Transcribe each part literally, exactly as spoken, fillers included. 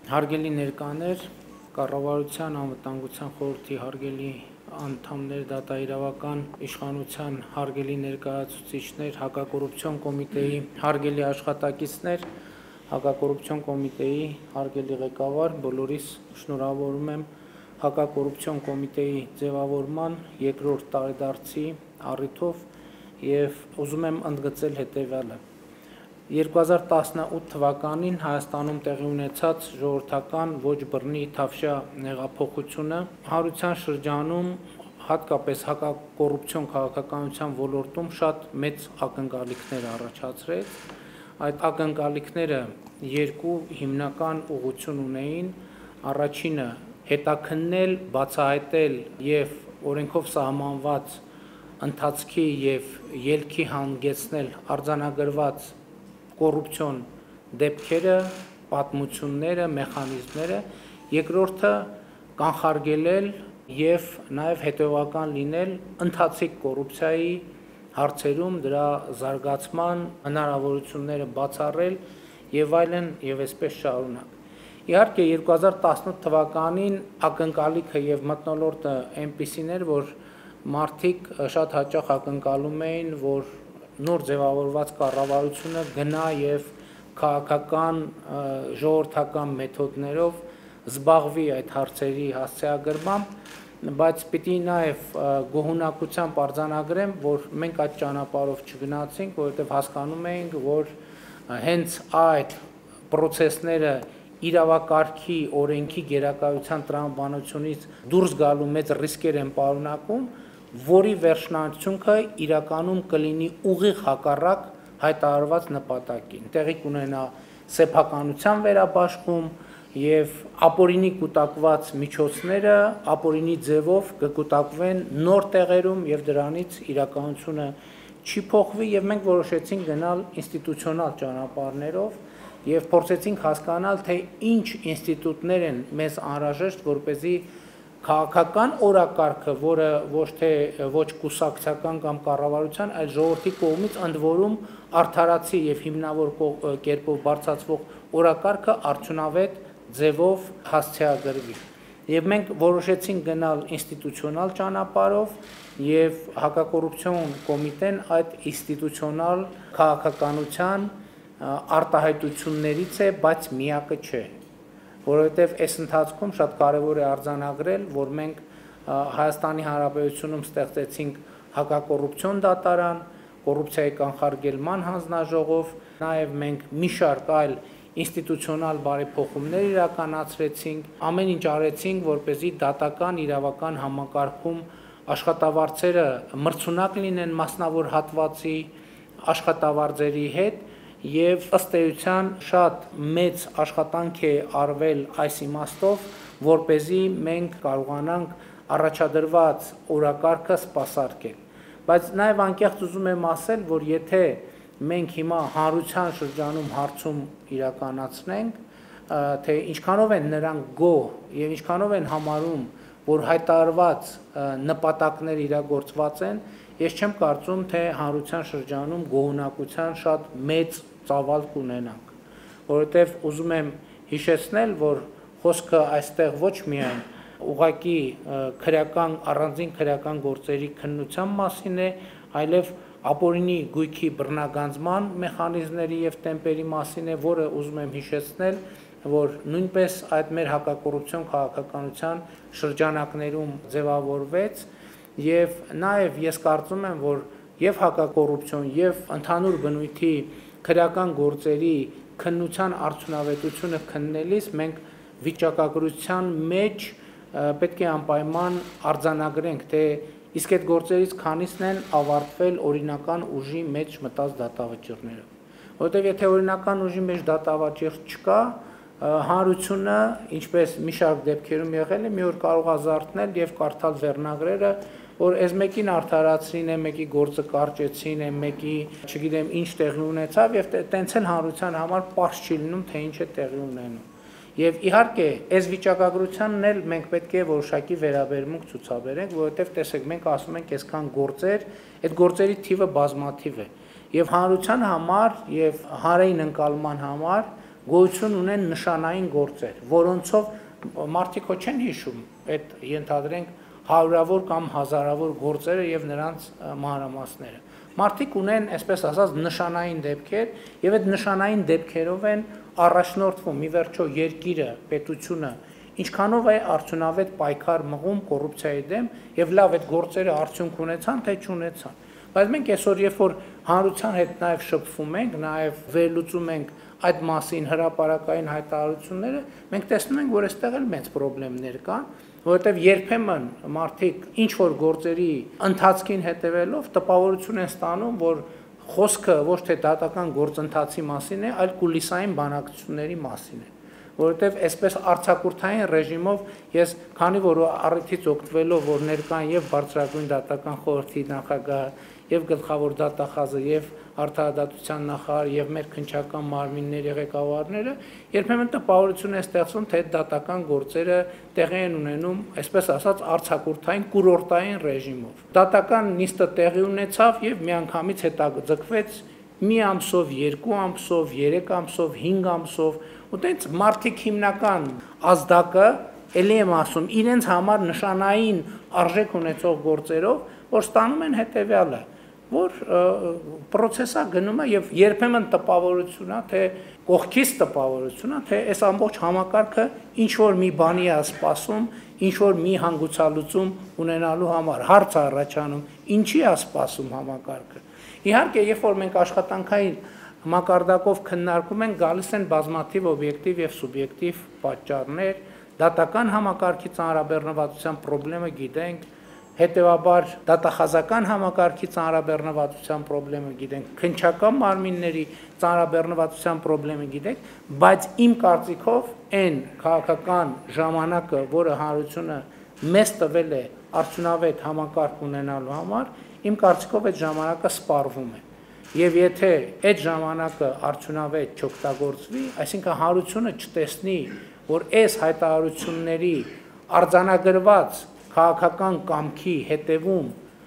Հարգելի ներկաներ, կառավարության անվտանգության խորհրդի հարգելի անդամներ, դատաիրավական իշխանության հարգելի ներկայացուցիչներ, հակակոռուպցիոն կոմիտեի հարգելի աշխատակիցներ, հակակոռուպցիոն կոմիտեի հարգելի ղեկավար, բոլորիս շնորհավորում եմ հակակոռուպցիոն կոմիտեի ձևավորման երկրորդ տարեդարձի առիթով եւ ուզում եմ ընդգծել հետեւյալը. երկու հազար տասնութ թվականին Հայաստանում տեղի ունեցած ժողովրդական ոչ բռնի թավշյա հեղափոխությունը հանրության շրջանում հատկապես հակակոռուպցիոն քաղաքականության ոլորտում շատ մեծ ակնկալիքներ առաջացրեց։ Այդ ակնկալիքները երկու հիմնական ուղղություն ունեին. առաջինը հետաքննել, բացահայտել եւ օրենքով սահմանված ընթացքի եւ ելքի հանգեցնել արձանագրված կոռուպցիոն դեպքերը, պատմությունները, մեխանիզմները, երկրորդը կանխարգելել եւ նաեւ հետեւական լինել ընթացիկ կոռուպցիայի հարցերում դրա զարգացման հնարավորությունները բացառել եւ այլն եւ այսպես շարունակ։ Իհարկե երկու հազար տասնութ թվականին ակնկալիքը եւ մթնոլորտը այնպիսին էր, որ մարդիկ շատ հաճախ ակնկալում էին, որ նոր ձևավորված կառավարությունը գնա եւ քաղաքական ժողովրդական մեթոդներով զբաղվի այդ հարցերի հասցեագրմամբ, բայց պիտի նաեւ գոհունակությամբ արձանագրեմ, որ մենք այդ ճանապարհով չգնացինք, որովհետեւ հասկանում էինք, որ հենց այդ process-ները իրավակարգի, օրենքի, գերակայության տրամաբանությունից դուրս գալու մեծ ռիսկեր են պարունակում, որի վերջնարդյունքը իրականում կլինի ուղիղ հակառակ հայտարարված նպատակին։ Տեղի կունենա սեփականության վերաբաշխում եւ ապօրինի կուտակված միջոցները ապօրինի ձևով կկուտակվեն նոր տեղերում եւ դրանից իրականությունը չի փոխվի եւ մենք որոշեցինք գնալ ինստիտուցիոնալ ճանապարհներով եւ փորձեցինք հասկանալ, թե ինչ ինստիտուտներ են մեզ անհրաժեշտ, որպեսզի քաղաքական օրակարգը, որը ոչ թե ոչ կուսակցական կամ կառավարության, այլ ժողովրդի կողմից ընդ որում արդարացի եւ հիմնավոր կերպով բարձրացվող օրակարգը արդյունավետ ձևով հասցեագրվի։ Եվ մենք որոշեցինք գնալ ինստիտուցիոնալ ճանապարհով եւ հակակոռուպցիոն կոմիտեն այդ ինստիտուցիոնալ քաղաքականության արտահայտություններից է, բայց միակը չէ, որովհետև այս ընթացքում շատ կարևոր է արձանագրել, որ մենք Հայաստանի Հանրապետությունում ստեղծեցինք հակակոռուպցիոն դատարան, կոռուպցիայի կանխարգելման հանձնաժողով, նաև մենք մի շարք այլ ինստիտուցիոնալ բարեփոխումներ իրականացրեցինք, ամեն ինչ արեցինք, որպեսզի դատական իրավական համակարգում աշխատավարձերը մրցունակ լինեն մասնավոր հատվածի աշխատավարձերի հետ եւ ըստ էության շատ մեծ աշխատանք է արվել այս իմաստով, որպեսզի մենք կարողանանք առաջադրված օրակարգը սպասարկել։ Բայց նաեւ անկեղծ ուզում եմ ասել, որ եթե մենք հիմա հանրության շրջանում հարցում իրականացնենք, թե ինչքանով են նրանք գոհ եւ ինչքանով են համարում, որ հայտարարված նպատակներ իրագործված են, ես չեմ կարծում, թե հանրության շրջանում գոհունակության շատ մեծ ծավալ կունենանք, որովհետև ուզում եմ հիշեցնել, որ խոսքը այստեղ ոչ միայն ուղղակի քրեական առանձին քրեական գործերի քննության մասին է, այլև ապօրինի գույքի բռնագանձման մեխանիզմների եւ տեմպերի մասին է, որը ուզում եմ հիշեցնել, որ նույնպես այդ մեր հակակոռուպցիոն քաղաքականության շրջանակներում ձևավորվեց եւ նաեւ ես կարծում եմ, որ եւ հակակոռուպցիոն եւ ընդհանուր բնույթի քրեական գործերի քննության արդյունավետությունը քննելիս մենք վիճակագրության մեջ պետք է անպայման արձանագրենք, թե իսկ այդ գործերից քանիսն են ավարտվել օրինական ուժի մեջ մտած դատավճիռներով, որովհետև եթե օրինական ուժի մեջ դատավճիռ չկա, հանրությունը, ինչպես մի շարք դեպքերում եղել է, մի օր կարող է զարթնել եւ կարդալ վերնագրերը, որ այս մեկին արդարացրին, է մեկի գործը կարճեցին, է մեկի, չգիտեմ, ինչ տեղի ունեցավ եւ տենց էլ հանրության համար պարզ չի լինում, թե ինչ է տեղի ունենում։ Եվ իհարկե, այս վիճակագրությանն էլ մենք պետք է որոշակի վերաբերմունք ցուցաբերենք, որովհետեւ տեսեք, մենք ասում ենք այսքան գործեր, այդ գործերի թիվը բազմաթիվ է։ Եվ հանրության համար եւ հանրային ընկալման համար գոյություն ունեն նշանային գործեր, որոնցով մարդիկ հո չեն հիշում այդ ենթադրենք հարյուրավոր կամ հազարավոր գործերը եւ նրանց մանրամասները։ Մարդիկ ունեն, այսպես ասած, նշանային դեպքեր եւ այդ նշանային դեպքերով են առաջնորդվում ի վերջո երկիրը, պետությունը ինչքանով է արդյունավետ պայքար մղում կոռուպցիայի դեմ եւ լավ այդ գործերը արդյունք ունեցան թե չունեցան։ Բայց մենք այսօր երբ որ հանրության հետ նաեւ շփվում ենք, նաեւ վերլուծում ենք այդ մասին հրապարակային հայտարարությունները, մենք տեսնում ենք, որ այստեղ էլ մեծ խնդիրներ կան, որովհետեւ երբեմն մարդիկ ինչ որ գործերի ընթացքին հետևելով տպավորություն են ստանում, որ խոսքը ոչ թե դատական գործընթացի մասին է, այլ կուլիսային բանակցությունների մասին է, որովհետև այսպես արձակուրդային ռեժիմով ես քանի որ առիթից օգտվելով որ ներկան եւ բարձրագույն դատական խորհրդի նախագահ եւ գլխավոր դատախազը եւ արդարադատության նախարար եւ մեր քննչական մարմինների ղեկավարները երբեմն տպավորություն է ստեղծում թե դատական գործերը տեղի են ունենում այսպես ասած արձակուրդային կուրորտային ռեժիմով դատական նիստը տեղի ունեցավ եւ միանգամից հետաձգվեց մի ամսով, երկու ամսով, երեք ամսով, հինգ ամսով ու տենց մարդիկ հիմնական ազդակը ելի եմ ասում իրենց համար նշանային արժեք ունեցող գործերով որ ստանում են հետեւյալը որ process-ը գնում է եւ երբեմն տպավորությունա թե կողքից տպավորությունա թե այս ամբողջ համակարգը ինչ որ մի բանի է սպասում ինչ որ մի հանգուցալուծում ունենալու համար հարց առաջանում ինչի է սպասում համակարգը իհարկե երբ որ մենք աշխատանքային մակարդակով քննարկում ենք գալիս են բազմաթիվ օբյեկտիվ եւ սուբյեկտիվ պատճառներ դատական համակարգի ծանրաբեռնվածության խնդրեմը գիտենք հետևաբար դատախազական համակարգի ծանրաբեռնվածության խնդրեմը գիտենք քննչական մարմինների ծանրաբեռնվածության խնդրեմը գիտենք բայց իմ կարծիքով այն քաղաքական ժամանակը որը հանրությունը մեզ տվել է արդյունավետ համակարգ ունենալու համար իմ կարծիքով այդ ժամանակը սպառվում է եւ եթե այդ ժամանակը արդյունավետ չօգտագործվի այսինքն հանրությունը չտեսնի որ այս հայտարարությունների արձանագրված քաղաքական կամքի հետևում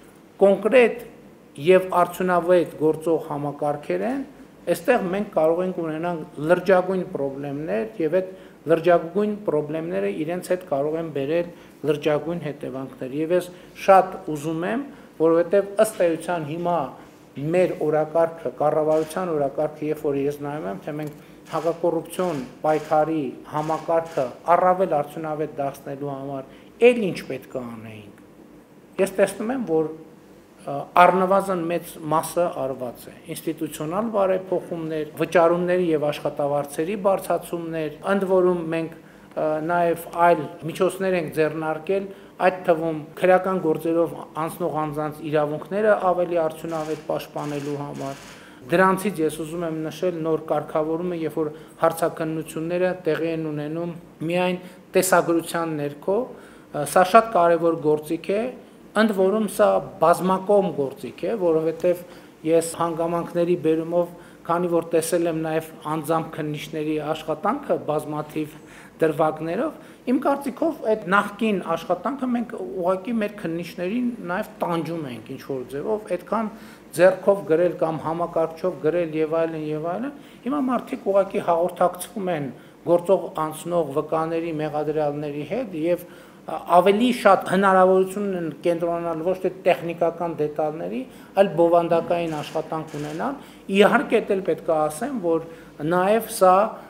կոնկրետ եւ արդյունավետ գործող համակարգեր են, այստեղ մենք կարող ենք ունենալ լրջագույն խնդիրներ եւ այդ լրջագույն խնդիրները իրենց հետ կարող են բերել լրջագույն հետևանքներ։ Եվ ես շատ ուզում եմ, որովհետեւ ըստ էության հիմա մեր օրակարգը, կառավարության օրակարգը, երբ որ ես նայում եմ, թե մենք հակակոռուպցիոն պայքարի համակարգը առավել արդյունավետ դարձնելու համար Էլ ինչ պետք է անեինք։ Ես տեսնում եմ, որ առնվազն մեծ մասը արված է։ Ինստիտուցիոնալ բարեփոխումներ, վճարումների եւ աշխատավարձերի բարձրացումներ, ընդ որում մենք նաեւ այլ միջոցներ ենք ձեռնարկել, այդ թվում քրեական գործերով անցնող անձանց իրավունքները ավելի արդյունավետ պաշտպանելու համար։ Դրանցից ես ուզում եմ նշել նոր կարգավորումը, երբ որ հարցաքննությունները տեղի են ունենում միայն տեսագրության ներքո Սա շատ կարևոր գործիք է, ընդ որում սա բազմակողմ գործիք է, որովհետև ես հանգամանքների բերումով, քանի որ տեսել եմ նաև անձամբ քննիչների աշխատանքը բազմաթիվ դրվագներով, իմ կարծիքով այդ նախկին աշխատանքը մենք ուղղակի մեր քննիչներին նաև տանջում ենք ինչ-որ ձևով, այդքան ձեռքով գրել կամ համակարգչով գրել եւ այլն եւ այլն, հիմա մարդիկ ուղղակի հաղորդակցվում են գործող անցնող վկաների, մեղադրյալների հետ եւ ավելի շատ հնարավորություն են կենտրոնանալ ոչ թե տեխնիկական դետալների, այլ բովանդակային աշխատանք ունենալ։ Իհարկե էլ պետք է ասեմ, որ նաև սա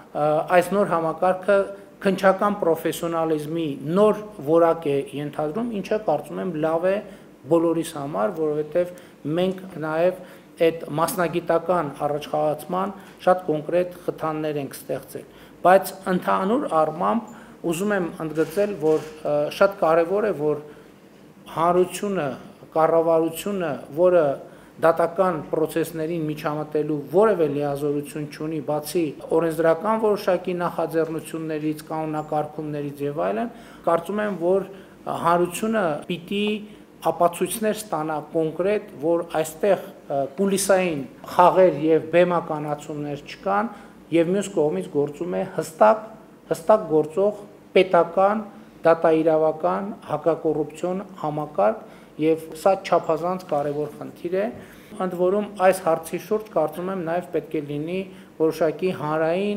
այս նոր համակարգը քննչական պրոֆեսիոնալիզմի նոր որակ է ենթադրում, ինչը կարծում եմ լավ է բոլորիս համար, որովհետև մենք նաև այդ մասնագիտական առաջխաղացման շատ կոնկրետ խթաններ ենք ստեղծել, բայց ընդհանուր առմամբ Ուզում եմ ընդգծել, որ շատ կարևոր է, որ հանրությունը, կառավարությունը, որը դատական process-ներին միջամտելու որևէ լիազորություն չունի, բացի օրենսդրական որոշակի նախաձեռնություններից, կանոնակարգումներից եւ այլն, կարծում եմ, որ հանրությունը պիտի ապացույցներ ստանա կոնկրետ, որ այստեղ կուլիսային խաղեր եւ բեմականացումներ չկան եւ մյուս կողմից գործում է հստակ հստակ գործող պետական, դատաիրավական, հակակոռուպցիոն համակարգ եւ սա չափազանց կարեւոր խնդիր է, ընդ որում այս հարցի շուրջ կարծում եմ նաեւ պետք է լինի որոշակի հանրային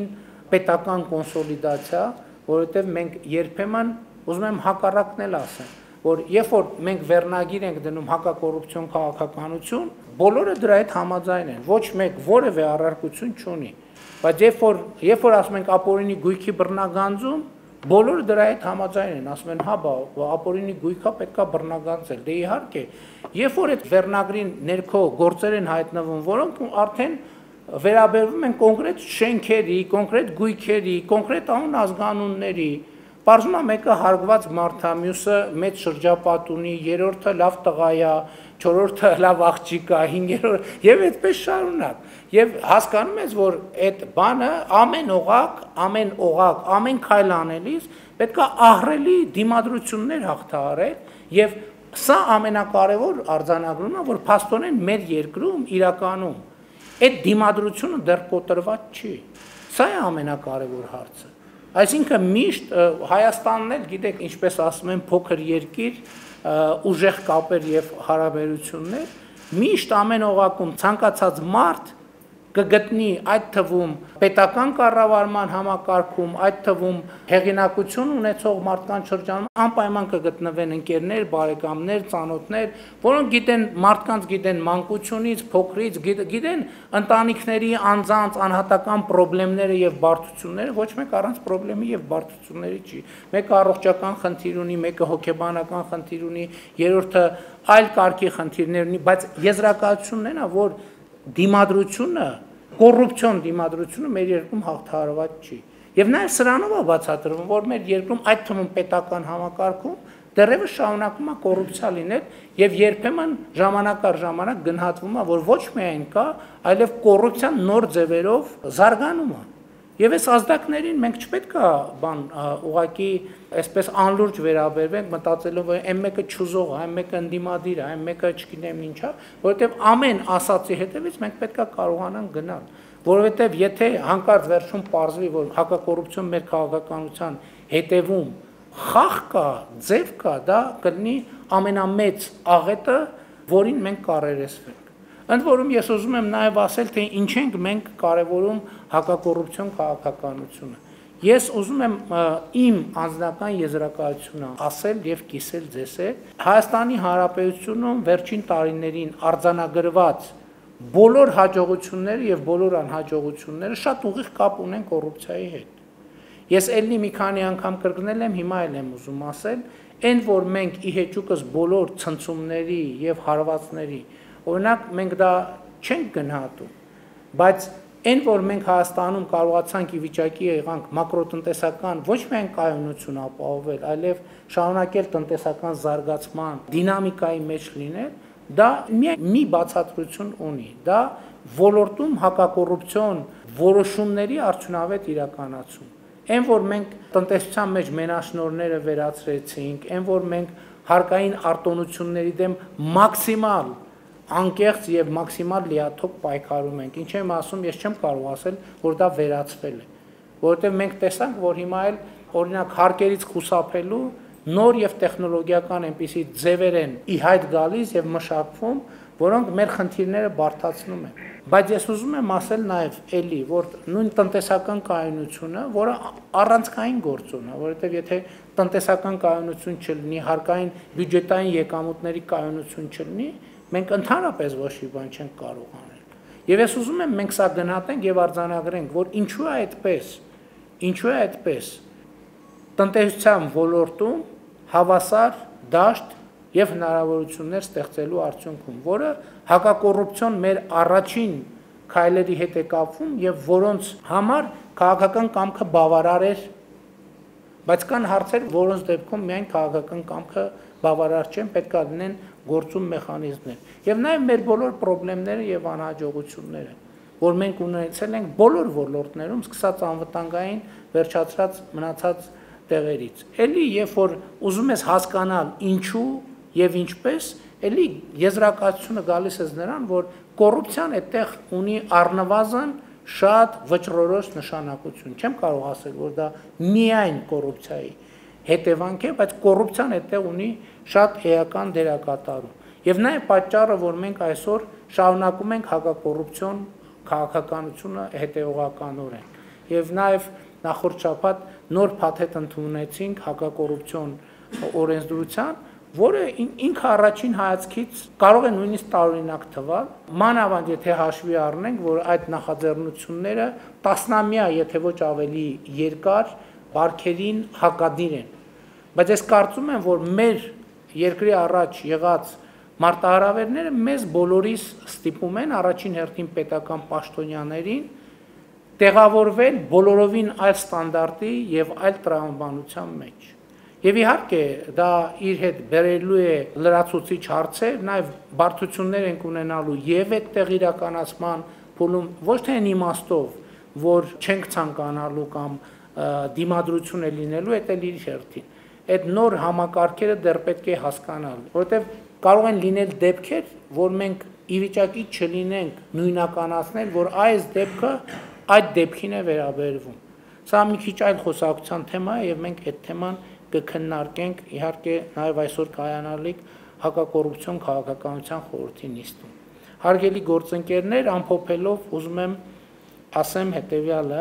պետական կոնսոլիդացիա, որովհետև մենք երբեմն ուզում եմ հակառակն էլ ասեմ, որ երբ որ մենք վերնագիր ենք դնում հակակոռուպցիոն քաղաքականություն, բոլորը դրա հետ համաձայն են, ոչ մեկ որևէ առարկություն չունի, բայց երբ որ երբ որ ասում ենք ապօրինի գույքի բռնագանձում, բոլորը դրա հետ համաձայն են, ասում են, հա, բա ապօրինի գույքա պետքա բռնագանձել, դե իհարկե, երբ որ այդ վերնագրին ներքո գործեր են հայտնվում, որոնք արդեն վերաբերվում են կոնկրետ շենքերի, կոնկրետ գույքերի, կոնկրետ անուն ազգանունների, պարզվում է մեկը հարգված մարդ է, մյուսը մեծ շրջապատ ունի, երրորդը լավ տղա է, չորրորդը լավ աղջիկ է, հինգերորդ եւ այդպես շարունակ։ Եվ հասկանում ես, որ այդ բանը ամեն օղակ, ամեն օղակ, ամեն քայլ անելիս պետք է ահռելի դիմադրություններ հաղթահարել եւ սա ամենակարևոր արձանագրումն է, որ փաստորեն մեր երկրում իրականում այդ դիմադրությունը դեռ կոտրված չի։ Սա է ամենակարևոր հարցը։ Այսինքն միշտ Հայաստանն էլ, գիտեք, ինչպես ասում են, փոքր երկիր, ուժեղ կապեր եւ հարաբերություններ, միշտ ամեն օղակում ցանկացած մարդ կգտնի այդ թվում պետական կառավարման համակարգում, այդ թվում հեղինակություն ունեցող մարդկանց շրջանում անպայման կգտնվեն ընկերներ, բարեկամներ, ծանոթներ, որոնք գիտեն մարդկանց գիտեն մանկությունից, փոքրից, գիտեն ընտանիքների անձանց անհատական խնդիրները եւ բարդությունները, ոչ մեկ առանց խնդրի եւ բարդությունների չի։ Մեկը առողջական խնդիր ունի, մեկը հոգեբանական խնդիր ունի, երրորդը այլ կարգի խնդիրներ ունի, բայց եզրակացությունն է, որ դիմադրությունը, կոռուպցիոն դիմադրությունը մեր երկրում հաղթահարված չի։ Եվ նաև սրանով է բացատրվում, որ մեր երկրում այդ թվում պետական համակարգում դեռևս շարունակում է կոռուպցիա լինել եւ երբեմն ժամանակ առ ժամանակ գնահատվում է, որ ոչ միայն կա, այլև կոռուպցիան նոր ձևերով զարգանում է։ Եվ այս ազդակներին մենք չպետք է բան ուղակի այսպես անլուրջ վերաբերվենք, մտածելով այն մեկը չուզող, այն մեկը ընդդիմադիր, այն մեկը չգիտեմ ինչա, որովհետև ամեն ասացի հետևից մենք պետք է կարողանանք գնալ, որովհետև եթե հանկարծ վերջում պարզվի, որ հակակոռուպցիոն մեր քաղաքականության հետևում խաղ կա, ձև կա, դա կլինի ամենամեծ աղետը, որին մենք կարերեսվենք։ Ընդ որում ես ուզում եմ նաև ասել, թե ինչ ենք մենք կարևորում հակակոռուպցիոն քաղաքականությունը։ Ես ուզում եմ իմ անձնական եզրակացությունը ասել եւ կիսել ձեզ հետ։ Հայաստանի Հանրապետությունում վերջին տարիներին արձանագրված բոլոր հաջողությունները եւ բոլոր անհաջողությունները շատ ուղիղ կապ ունեն կոռուպցիայի հետ։ Ես ելնի մի քանի անգամ կրկնել եմ, հիմա էլ եմ ուզում ասել, այն որ մենք ի հեճուկս բոլոր ցնցումների եւ հարվածների Օրինակ մենք դա չենք գնահատում, բայց այն որ մենք Հայաստանում կարողացանք ի վիճակի եղանք մակրոտնտեսական ոչ միայն կայունություն ապահովել, այլև շարունակել տնտեսական զարգացման դինամիկայի մեջ լինել, դա մի բացատրություն ունի, դա ոլորտում հակակոռուպցիոն որոշումների արդյունավետ իրականացում։ Այն որ մենք տնտեսության մեջ մենաշնորհները վերացրեցինք, այն որ մենք հարկային արտոնությունների դեմ մաքսիմալ անկեղծ եւ մաքսիմալ լիաթոք պայքարում ենք։ Ինչ եմ ասում, ես չեմ կարող ասել, որ դա վերացվել է, որովհետեւ մենք տեսանք, որ հիմա էլ օրինակ հարկերից խուսափելու նոր եւ տեխնոլոգիական այնպիսի ձևեր են ի հայտ գալիս եւ մշակվում, որոնք մեր խնդիրները բարդացնում են։ Բայց ես ուզում եմ ասել նաեւ էլի, որ նույն տնտեսական կայունությունը, որը առանցքային գործոն է, որովհետեւ եթե տնտեսական կայունություն չլինի, հարկային բյուջետային եկամուտների կայունություն չլինի, մենք ընդհանրապես ոչ մի բան չենք կարող անել։ Եվ ես ուզում եմ մենք սա գնահատենք եւ արձանագրենք, որ ինչու է այդպես, ինչու է այդպես տնտեսության ոլորտում հավասար դաշտ եւ հնարավորություններ ստեղծելու արդյունքում, որը հակակոռուպցիոն մեր առաջին քայլերի հետ է կապվում եւ որոնց համար քաղաքական կամքը բավարար էր, բայց կան հարցեր, որոնց դեպքում միայն քաղաքական կամքը բավարար չեն, պետք է լինեն գործում մեխանիզմներ։ Եվ նաեւ մեր բոլոր խնդիրները եւ անհաջողությունները, որ մենք ունեցել ենք բոլոր ոլորտներում, սկսած անվտանգային, վերջացած մնացած տեղերից։ Էլի երբ որ ուզում ես հասկանալ ինչու եւ ինչպես, էլի եզրակացությունը գալիս է նրան, որ կոռուպցիան այդտեղ ունի առնվազն շատ վճռորոշ նշանակություն։ Չեմ կարող ասել, որ դա միայն կոռուպցիայի հետևանք է, բայց կոռուպցիան այդտեղ ունի շատ էական դերակատարում։ Եվ նա է պատճառը, որ մենք այսօր շարունակում ենք հակակոռուպցիոն քաղաքականությունը հետևողականորեն։ եւ նաեւ նախորդ շաբաթ նոր փաթեթ ընդունեցինք հակակոռուպցիոն օրենսդրության, որը ինքը առաջին հայացքից կարող է նույնիսկ տարօրինակ թվալ, մանավանդ եթե հաշվի առնենք, որ այդ նախաձեռնությունները տասնամյա, եթե ոչ ավելի երկար բարքերին հակադիր են։ Բայց ես կարծում եմ, որ մեր երկրի առաջ եղած մարտահրավերները մեզ բոլորիս ստիպում են առաջին հերթին պետական պաշտոնյաներին տեղավորվել բոլորովին այլ ստանդարտի եւ այլ տրամաբանության մեջ։ Եվ իհարկե դա իր հետ բերելու է լրացուցիչ հարցեր, նաև բարդություններ ենք ունենալու եւ այդտեղ իրականացման փուլում ոչ թե այն իմաստով, որ չենք ցանկանալու կամ դիմադրություն է լինելու, դա էլ իր հերթին։ Այդ նոր համակարգերը դեռ պետք է հասկանալ, որովհետեւ կարող են լինել դեպքեր, որ մենք ի վիճակի չլինենք նույնականացնել, որ այս դեպքը այդ դեպքին է վերաբերվում։ Սա մի քիչ այլ խոսակցության թեմա է եւ մենք այդ թեման կքննարկենք իհարկե նաև այսօր կայանալիք հակակոռուպցիոն քաղաքականության խորհրդի նիստում։ Հարգելի գործընկերներ, ամփոփելով ուզում եմ ասեմ հետեւյալը,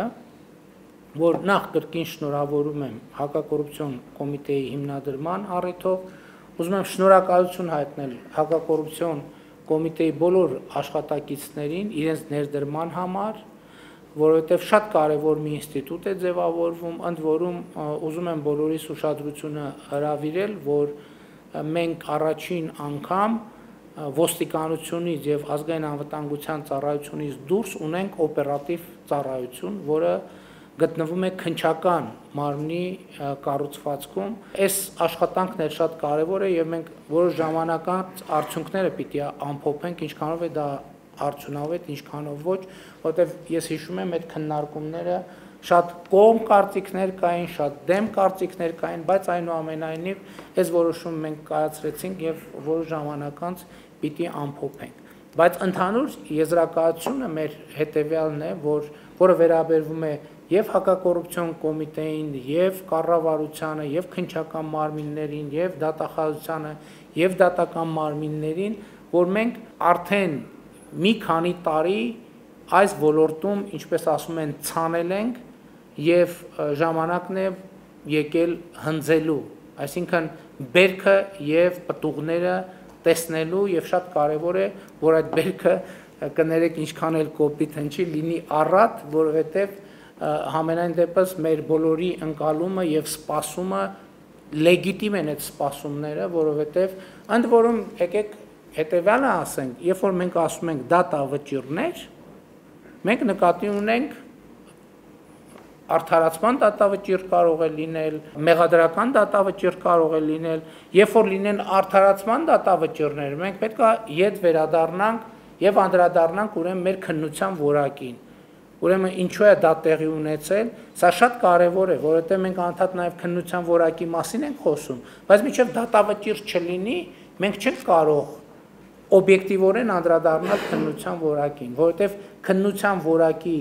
որ նախ կրկին շնորհավորում եմ հակակոռուպցիոն կոմիտեի հիմնադրման առիթով, ուզում եմ շնորհակալություն հայտնել հակակոռուպցիոն կոմիտեի բոլոր աշխատակիցներին իրենց ներդրման համար, որովհետև շատ կարևոր մի ինստիտուտ է ձևավորվում, ընդ որում ուզում եմ բոլորիս ուշադրությունը հրավիրել, որ մենք առաջին անգամ ոստիկանությունից եւ ազգային անվտանգության ծառայությունից դուրս ունենք օպերատիվ ծառայություն, որը գտնվում է քննչական մարմնի կառուցվածքում։ Այս աշխատանքն էլ շատ կարևոր է եւ մենք որոշ ժամանակ արդյունքները պիտի ամփոփենք, ինչքանով է դա արդյունավետ, ինչքանով ոչ, որտեղ ես հիշում եմ այդ քննարկումները շատ կողմ կարծիքներ կային, շատ դեմ կարծիքներ կային, բայց այնուամենայնիվ այս որոշումը մենք կայացրեցինք եւ որոշ ժամանակ անց պիտի ամփոփենք։ Բայց ընդհանուր եզրակացությունը մեր հետեւյալն է, որ որը վերաբերվում է եւ հակակոռուպցիոն կոմիտեին, եւ կառավարությանը, եւ քննչական մարմիններին, եւ դատախազությանը, եւ դատական մարմիններին, որ մենք արդեն մի քանի տարի այս ոլորտում, ինչպես ասում են, ցանել ենք եւ ժամանակն է եկել հնձելու, այսինքն բերքը եւ պտուղները տեսնելու եւ շատ կարեւոր է, որ այդ բերքը կներեք ինչքան էլ կոպիտ հնչի, լինի առատ, որովհետեւ համենայն դեպս մեր բոլորի ընկալումը եւ սպասումը լեգիտիմ են այդ սպասումները, որովհետեւ ընդ որում եկեք հետևյալը ասենք, երբ որ մենք ասում ենք դատավճիռներ, մենք նկատի ունենք արդարացման դատավճիռ կարող է լինել, մեղադրական դատավճիռ կարող է լինել, երբ որ լինեն արդարացման դատավճիռներ, մենք պետք է ետ վերադառնանք եւ անդրադառնանք ուրեմն մեր քննության որակին։ Ուրեմն ինչու է դա տեղի ունեցել, սա շատ կարեւոր է, որովհետեւ մենք անդադ նաեւ քննության որակի մասին ենք խոսում, բայց մինչեւ դատավճիռ չլինի, մենք չենք կարող օբյեկտիվորեն անդրադառնալ քննության որակին, որովհետև քննության որակի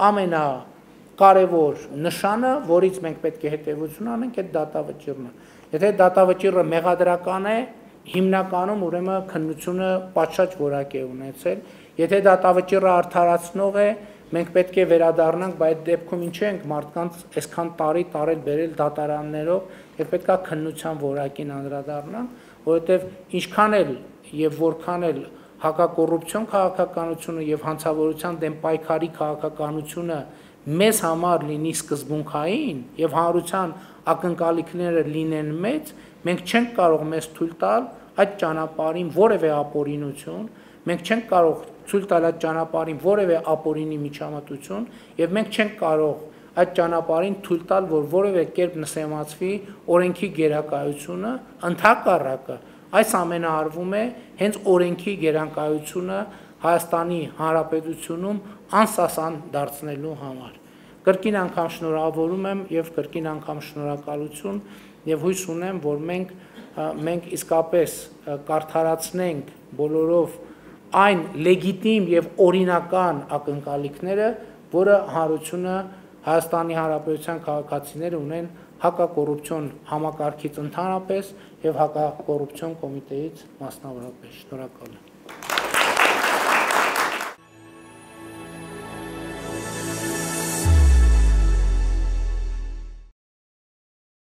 ամենակարևոր նշանը, որից մենք պետք է հետևություն անենք, այդ դատավճիռն է։ Եթե դատավճիռը մեղադրական է, հիմնականում ուրեմն քննությունը պատշաճ որակ է ունեցել, եթե դատավճիռը արդարացնող է, մենք պետք է վերադառնանք, բայց այդ դեպքում ինչ ենք մարդկանց այսքան տարի տարել բերել դատարաններով եւ պետքա քննության որակին անդրադառնանք, որովհետեւ ինչքան էլ եւ որքան էլ հակակոռուպցիոն քաղաքականությունը եւ հանցավորության դեմ պայքարի քաղաքականությունը մեզ համար լինի սկզբունքային եւ հանրության ակնկալիքները լինեն մեծ, մենք չենք կարող մեզ թույլ տալ այդ ճանապարհին որևէ ապօրինություն, մենք չենք կարող ցույց տալ այդ ճանապարհին որևէ ապօրինի միջամտություն եւ մենք չենք կարող այդ ճանապարհին թույլ տալ, որ որևէ կերպ նսեմացվի օրենքի գերակայությունը, ընդհակառակը այս ամենը արվում է հենց օրենքի գերակայությունը Հայաստանի Հանրապետությունում անսասան դարձնելու համար։ Կրկին անգամ շնորհավորում եմ եւ կրկին անգամ շնորհակալություն եւ հույս ունեմ, որ մենք մենք իսկապես կարդարացնենք բոլորով այն լեգիտիմ եւ օրինական ակնկալիքները, որը հանրությունը Հայաստանի Հանրապետության քաղաքացիները ունեն հակակոռուպցիոն համակարգից ընդհանրապես եւ հակակոռուպցիոն կոմիտեից մասնավորապես։ Շնորհակալ եմ։